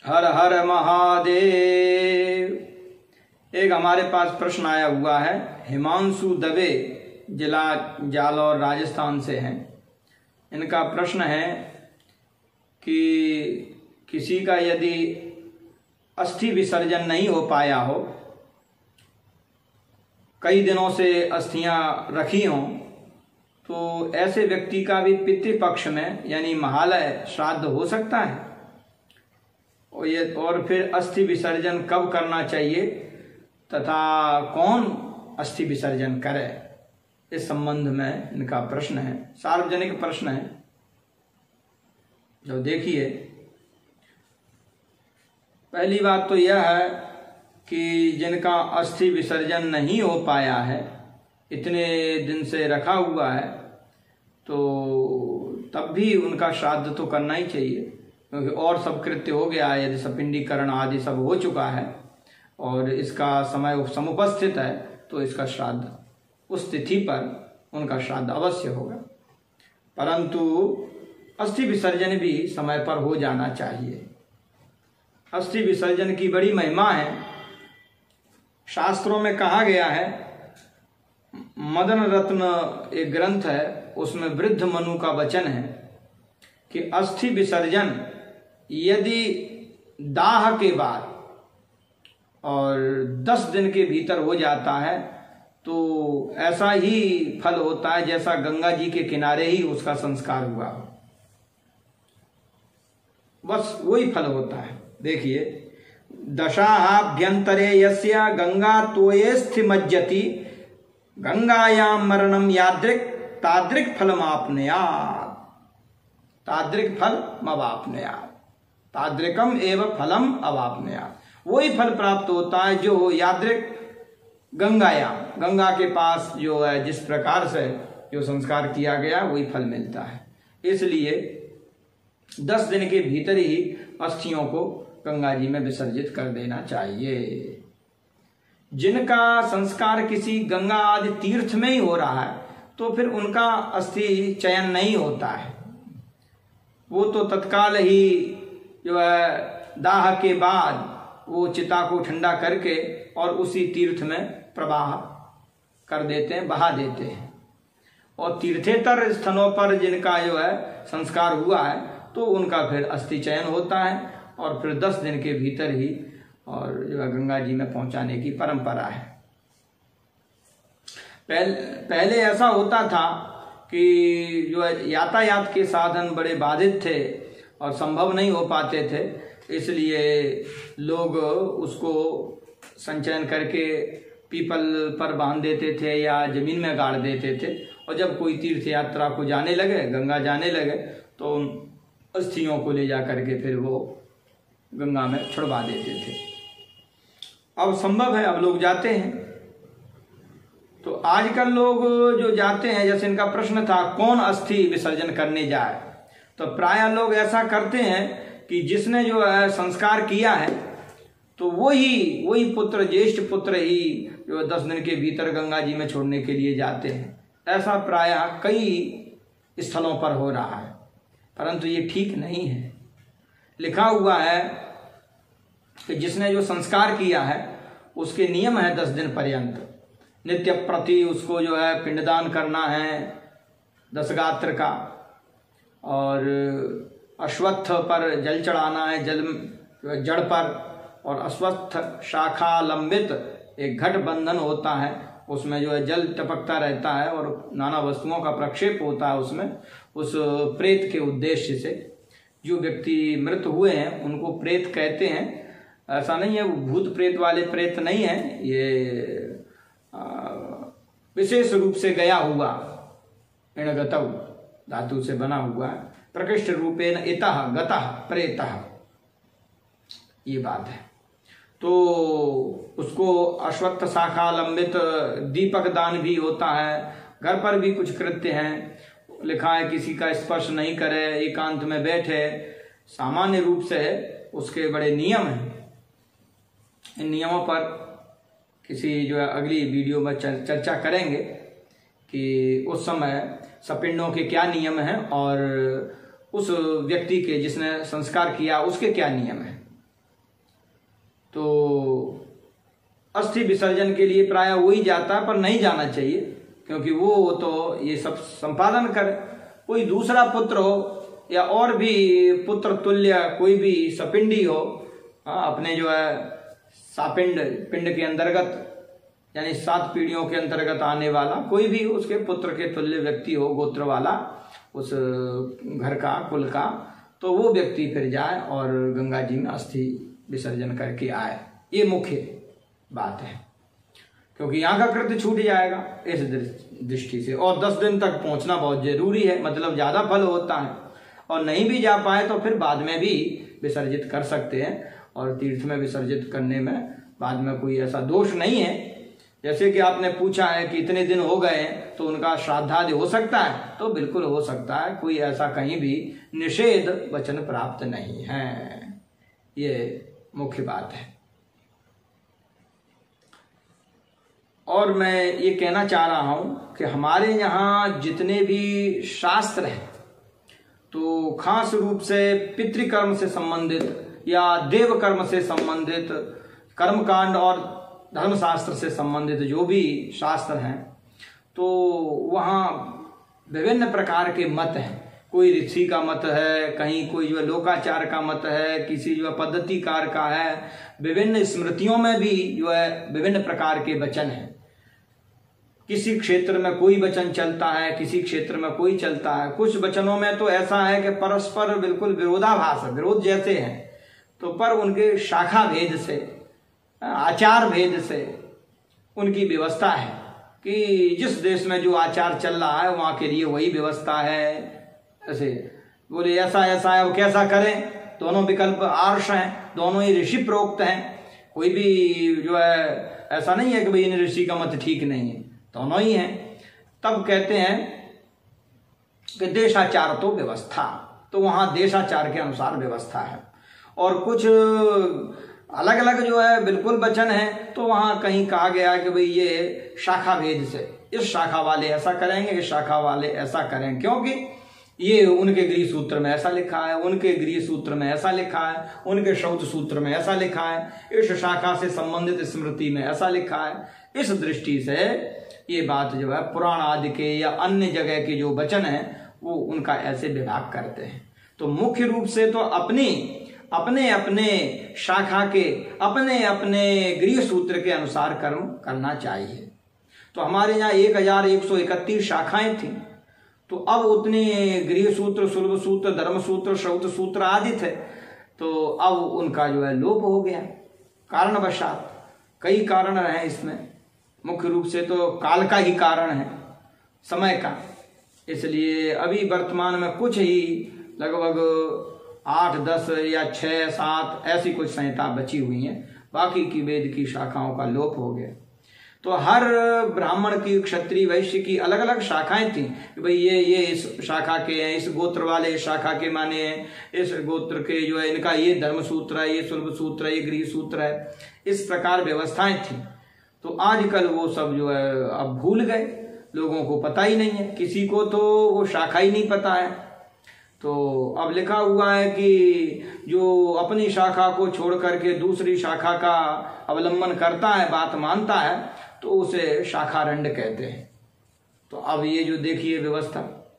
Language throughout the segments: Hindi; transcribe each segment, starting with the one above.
हर हर महादेव। एक हमारे पास प्रश्न आया हुआ है, हिमांशु दवे, जिला जालौर राजस्थान से हैं। इनका प्रश्न है कि किसी का यदि अस्थि विसर्जन नहीं हो पाया हो, कई दिनों से अस्थियां रखी हों, तो ऐसे व्यक्ति का भी पितृपक्ष में यानी महालय श्राद्ध हो सकता है? और फिर अस्थि विसर्जन कब करना चाहिए तथा कौन अस्थि विसर्जन करे, इस संबंध में इनका प्रश्न है। सार्वजनिक प्रश्न है। जो देखिए, पहली बात तो यह है कि जिनका अस्थि विसर्जन नहीं हो पाया है, इतने दिन से रखा हुआ है, तो तब भी उनका श्राद्ध तो करना ही चाहिए, क्योंकि और सब कृत्य हो गया है। यदि सपिंडीकरण आदि सब हो चुका है और इसका समय समुपस्थित है, तो इसका श्राद्ध उस तिथि पर उनका श्राद्ध अवश्य होगा। परंतु अस्थि विसर्जन भी समय पर हो जाना चाहिए। अस्थि विसर्जन की बड़ी महिमा है। शास्त्रों में कहा गया है, मदन रत्न एक ग्रंथ है, उसमें वृद्ध मनु का वचन है कि अस्थि विसर्जन यदि दाह के बाद और 10 दिन के भीतर हो जाता है, तो ऐसा ही फल होता है जैसा गंगा जी के किनारे ही उसका संस्कार हुआ, बस वही फल होता है। देखिए, दशाभ्यंतरे यस्य गंगा तोयेस्थिमज्जति गंगायाम मरणम यादृक् तादृक् फलमाप्नुयात् तादृक् फलमवाप्नुयात् तादृकम एव फलम अवाप्नुयात्। वही फल प्राप्त होता है जो यादृक् गंगायाम, गंगा के पास जो है जिस प्रकार से जो संस्कार किया गया वही फल मिलता है। इसलिए 10 दिन के भीतर ही अस्थियों को गंगा जी में विसर्जित कर देना चाहिए। जिनका संस्कार किसी गंगा आदि तीर्थ में ही हो रहा है, तो फिर उनका अस्थि चयन नहीं होता है। वो तो तत्काल ही जो है दाह के बाद वो चिता को ठंडा करके और उसी तीर्थ में प्रवाह कर देते हैं, बहा देते हैं। और तीर्थेतर स्थलों पर जिनका जो है संस्कार हुआ है, तो उनका फिर अस्थि चयन होता है और फिर 10 दिन के भीतर ही और जो है गंगा जी में पहुंचाने की परंपरा है। पहले ऐसा होता था कि जो है यातायात के साधन बड़े बाधित थे और संभव नहीं हो पाते थे, इसलिए लोग उसको संचयन करके पीपल पर बांध देते थे या जमीन में गाड़ देते थे। और जब कोई तीर्थ यात्रा को जाने लगे, गंगा जाने लगे, तो अस्थियों को ले जा करके फिर वो गंगा में छुड़वा देते थे। अब संभव है, अब लोग जाते हैं। तो आजकल लोग जो जाते हैं, जैसे इनका प्रश्न था कौन अस्थि विसर्जन करने जाए, तो प्रायः लोग ऐसा करते हैं कि जिसने जो है संस्कार किया है, तो वही पुत्र, ज्येष्ठ पुत्र ही जो 10 दिन के भीतर गंगा जी में छोड़ने के लिए जाते हैं। ऐसा प्रायः कई स्थलों पर हो रहा है, परंतु ये ठीक नहीं है। लिखा हुआ है कि जिसने जो संस्कार किया है उसके नियम है 10 दिन पर्यंत नित्य प्रति उसको जो है पिंडदान करना है 10 गात्र का, और अश्वत्थ पर जल चढ़ाना है, जड़ पर, और अश्वत्थ शाखा लंबित एक घट बंधन होता है, उसमें जो है जल टपकता रहता है और नाना वस्तुओं का प्रक्षेप होता है उसमें, उस प्रेत के उद्देश्य से। जो व्यक्ति मृत हुए हैं उनको प्रेत कहते हैं। ऐसा नहीं है वो भूत प्रेत वाले प्रेत नहीं है, ये विशेष रूप से गया हुआ इणगतौ धातु से बना हुआ है, प्रकृष्ट रूपेण इतः गतः प्रेतः, ये बात है। तो उसको अश्वत्थ शाखा लंबित दीपक दान भी होता है। घर पर भी कुछ कृत्य हैं, लिखा है किसी का स्पर्श नहीं करे, एकांत में बैठे, सामान्य रूप से उसके बड़े नियम हैं। इन नियमों पर किसी जो है अगली वीडियो में चर्चा करेंगे कि उस समय सपिंडों के क्या नियम हैं और उस व्यक्ति के जिसने संस्कार किया उसके क्या नियम हैं। तो अस्थि विसर्जन के लिए प्राय वही जाता है, पर नहीं जाना चाहिए, क्योंकि वो तो ये सब संपादन करे। कोई दूसरा पुत्र हो या और भी पुत्र तुल्य कोई भी सपिंडी हो, अपने जो है सापिंड पिंड के अंतर्गत यानी 7 पीढ़ियों के अंतर्गत आने वाला कोई भी उसके पुत्र के तुल्य व्यक्ति हो, गोत्र वाला उस घर का कुल का, तो वो व्यक्ति फिर जाए और गंगा जी में अस्थि विसर्जन करके आए। ये मुख्य बात है, क्योंकि यहाँ का कृत्य छूट जाएगा इस दृष्टि से। और 10 दिन तक पहुँचना बहुत जरूरी है, मतलब ज़्यादा फल होता है। और नहीं भी जा पाए तो फिर बाद में भी विसर्जित कर सकते हैं, और तीर्थ में विसर्जित करने में बाद में कोई ऐसा दोष नहीं है। जैसे कि आपने पूछा है कि इतने दिन हो गए हैं तो उनका श्राद्धादि हो सकता है, तो बिल्कुल हो सकता है, कोई ऐसा कहीं भी निषेध वचन प्राप्त नहीं है। ये मुख्य बात है। और मैं ये कहना चाह रहा हूँ कि हमारे यहाँ जितने भी शास्त्र हैं, तो खास रूप से पितृकर्म से संबंधित या देव कर्म से संबंधित, कर्मकांड और धर्मशास्त्र से संबंधित जो भी शास्त्र हैं, तो वहाँ विभिन्न प्रकार के मत हैं। कोई ऋषि का मत है, कहीं कोई जो है लोकाचार का मत है, किसी जो है पद्धतिकार का है। विभिन्न स्मृतियों में भी जो है विभिन्न प्रकार के वचन हैं। किसी क्षेत्र में कोई वचन चलता है, किसी क्षेत्र में कोई चलता है। कुछ वचनों में तो ऐसा है कि परस्पर बिल्कुल विरोधाभास है, विरोध जैसे हैं, तो पर उनके शाखा भेद से, आचार भेद से उनकी व्यवस्था है कि जिस देश में जो आचार चल रहा है वहाँ के लिए वही व्यवस्था है। ऐसे बोले ऐसा ऐसा है, वो कैसा करें? दोनों विकल्प आर्ष हैं, दोनों ही ऋषि प्रोक्त हैं। कोई भी जो है ऐसा नहीं है कि भाई इन ऋषि का मत ठीक नहीं है, दोनों ही हैं। तब कहते हैं कि देशाचार तो व्यवस्था, तो वहाँ देशाचार के अनुसार व्यवस्था है। और कुछ अलग अलग जो है बिल्कुल वचन है, तो वहाँ कहीं कहा गया कि भाई ये शाखा भेद से, इस शाखा वाले ऐसा करेंगे, इस शाखा वाले ऐसा करें, क्योंकि ये उनके गृह सूत्र में ऐसा लिखा है, उनके गृह सूत्र में ऐसा लिखा है, उनके श्रौत सूत्र में ऐसा लिखा है, इस शाखा से संबंधित स्मृति में ऐसा लिखा है। इस दृष्टि से ये बात जो है पुराण आदि के या अन्य जगह के जो वचन है वो उनका ऐसे विभाग करते हैं। तो मुख्य रूप से तो अपने अपने शाखा के अपने अपने गृह सूत्र के अनुसार कर्म करना चाहिए। तो हमारे यहाँ 1131 शाखाएं थी, तो अब उतने गृह सूत्र, सुलभ सूत्र, धर्म सूत्र, श्रौत सूत्र आदि थे, तो अब उनका जो है लोप हो गया कारणवशात। कई कारण रहे इसमें, मुख्य रूप से तो काल का ही कारण है, समय का। इसलिए अभी वर्तमान में कुछ ही लगभग 8, 10 या 6, 7 ऐसी कुछ संहिता बची हुई हैं, बाकी की वेद की शाखाओं का लोप हो गया। तो हर ब्राह्मण की, क्षत्रिय, वैश्य की अलग अलग शाखाएं थी कि भाई ये इस शाखा के हैं, इस गोत्र वाले इस शाखा के माने हैं, इस गोत्र के जो है इनका ये धर्म सूत्र है, ये सुलभ सूत्र है, ये गृह सूत्र है। इस प्रकार व्यवस्थाएं थी। तो आजकल वो सब जो है अब भूल गए, लोगों को पता ही नहीं है, किसी को तो वो शाखा ही नहीं पता है। तो अब लिखा हुआ है कि जो अपनी शाखा को छोड़ करके दूसरी शाखा का अवलंबन करता है, बात मानता है, तो उसे शाखारंड कहते हैं। तो अब ये जो देखिए व्यवस्था,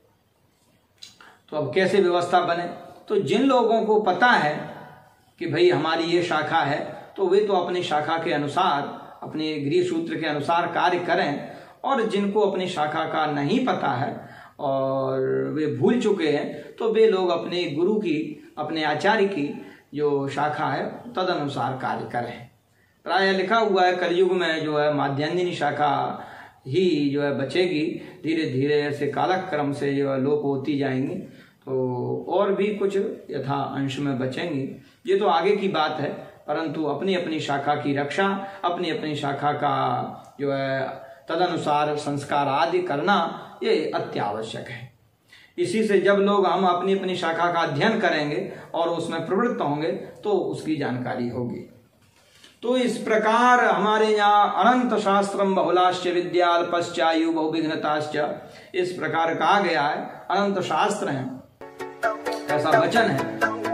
तो अब कैसे व्यवस्था बने? तो जिन लोगों को पता है कि भाई हमारी ये शाखा है, तो वे तो अपनी शाखा के अनुसार, अपने गृह सूत्र के अनुसार कार्य करें। और जिनको अपनी शाखा का नहीं पता है और वे भूल चुके हैं, तो वे लोग अपने गुरु की, अपने आचार्य की जो शाखा है तदनुसार कार्य करें। प्राय लिखा हुआ है कलयुग में जो है माध्यान्हिनी शाखा ही जो है बचेगी, धीरे धीरे ऐसे कालक्रम से जो है लोप होती जाएंगी, तो और भी कुछ यथा अंश में बचेंगी। ये तो आगे की बात है, परंतु अपनी अपनी शाखा की रक्षा, अपनी अपनी शाखा का जो है तदनुसार संस्कार आदि करना ये अत्यावश्यक है। इसी से जब लोग हम अपनी अपनी शाखा का अध्ययन करेंगे और उसमें प्रवृत्त होंगे तो उसकी जानकारी होगी। तो इस प्रकार हमारे यहाँ अनंत शास्त्रम बहुलाश्च विद्या अल्पश्चायु बहुविघ्नताश्च, इस प्रकार कहा गया है। अनंत शास्त्र हैं, ऐसा वचन है।